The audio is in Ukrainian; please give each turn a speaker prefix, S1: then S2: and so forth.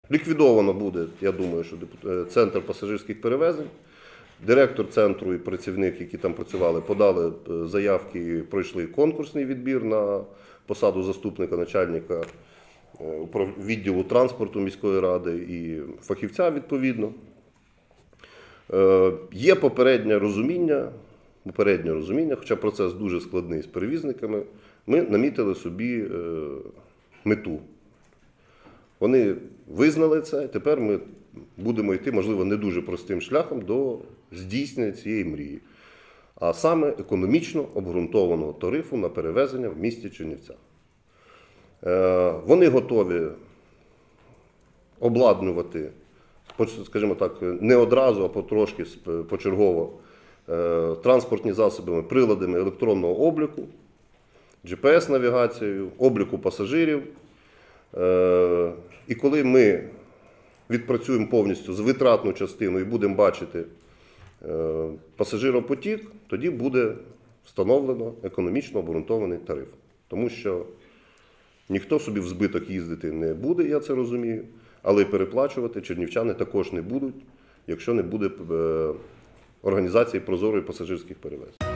S1: Ліквідовано буде, я думаю, що центр пасажирських перевезень. Директор центру і працівник, які там працювали, подали заявки і пройшли конкурсний відбір на посаду заступника начальника відділу транспорту міської ради і фахівця відповідно. Є попереднє розуміння, хоча процес дуже складний з перевізниками, ми намітили собі мету. Вони визнали це, тепер ми будемо йти, можливо, не дуже простим шляхом до здійснення цієї мрії. А саме економічно обґрунтованого тарифу на перевезення в місті Чернівцях. Вони готові обладнувати, скажімо так, не одразу, а потрошки, почергово, транспортні засоби, приладами електронного обліку, GPS-навігацією, обліку пасажирів. І коли ми відпрацюємо повністю з витратну частину і будемо бачити пасажиропотік, тоді буде встановлено економічно обґрунтований тариф. Тому що ніхто собі в збиток їздити не буде, я це розумію, але й переплачувати чернівчани також не будуть, якщо не буде організації прозорої пасажирських перевезень.